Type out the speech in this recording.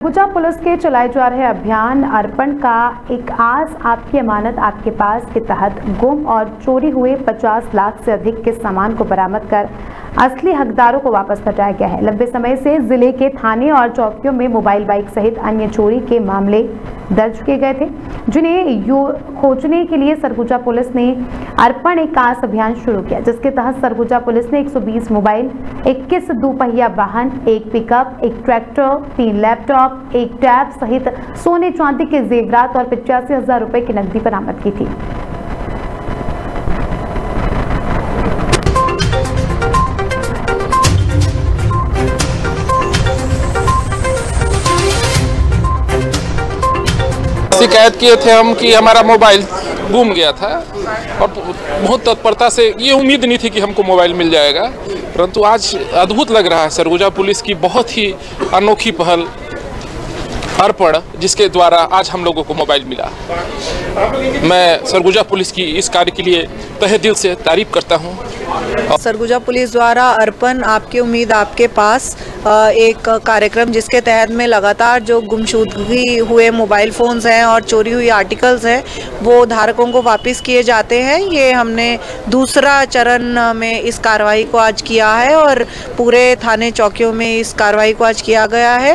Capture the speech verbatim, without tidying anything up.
Surguja police के चलाए जा रहे अभियान अर्पण का एक आस आपकी अमानत आपके पास के तहत गुम और चोरी हुए पचास लाख से अधिक के सामान को बरामद कर असली हकदारों को वापस लौटाया गया है। लंबे समय से जिले के थाने और चौकियों में मोबाइल बाइक सहित अन्य चोरी के मामले दर्ज किए गए थे, जिन्हें खोजने के लिए सरगुजा पुलिस ने अर्पण एक आस अभियान शुरू किया, जिसके तहत सरगुजा पुलिस ने एक सौ बीस मोबाइल, इक्कीस दोपहिया वाहन, एक पिकअप, एक ट्रैक्टर, तीन लैपटॉप, एक टैब सहित सोने चांदी के जेवरात और पचासी हजार रुपए की नकदी बरामद की थी। शिकायत किए थे हम कि हमारा मोबाइल गुम गया था और बहुत तत्परता से, ये उम्मीद नहीं थी कि हमको मोबाइल मिल जाएगा, परंतु आज अद्भुत लग रहा है। सरगुजा पुलिस की बहुत ही अनोखी पहल अर्पण, जिसके द्वारा आज हम लोगों को मोबाइल मिला। मैं सरगुजा पुलिस की इस कार्य के लिए तहे दिल से तारीफ करता हूं। सरगुजा पुलिस द्वारा अर्पण आपकी उम्मीद आपके पास एक कार्यक्रम, जिसके तहत में लगातार जो गुमशुदगी हुए मोबाइल फ़ोन्स हैं और चोरी हुई आर्टिकल्स हैं वो धारकों को वापस किए जाते हैं। ये हमने दूसरा चरण में इस कार्रवाई को आज किया है और पूरे थाने चौकियों में इस कार्रवाई को आज किया गया है।